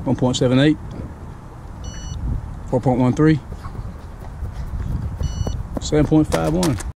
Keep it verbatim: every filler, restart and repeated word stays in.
one point seven eight, four point one three, seven point five one.